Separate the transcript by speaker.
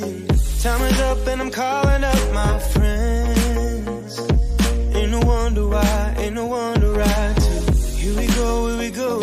Speaker 1: Time is up and I'm calling up my friends. Ain't no wonder why, ain't no wonder why too. Here we go,